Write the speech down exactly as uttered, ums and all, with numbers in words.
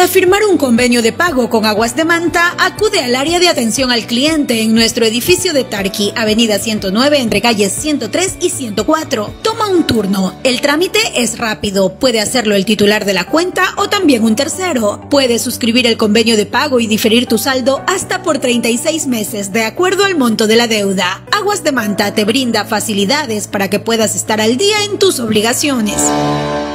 Para firmar un convenio de pago con Aguas de Manta, acude al área de atención al cliente en nuestro edificio de Tarqui, avenida ciento nueve, entre calles ciento tres y ciento cuatro. Toma un turno. El trámite es rápido. Puede hacerlo el titular de la cuenta o también un tercero. Puedes suscribir el convenio de pago y diferir tu saldo hasta por treinta y seis meses, de acuerdo al monto de la deuda. Aguas de Manta te brinda facilidades para que puedas estar al día en tus obligaciones.